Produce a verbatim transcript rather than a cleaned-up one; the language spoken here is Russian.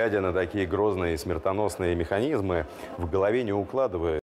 глядя на такие грозные смертоносные механизмы, в голове не укладывается.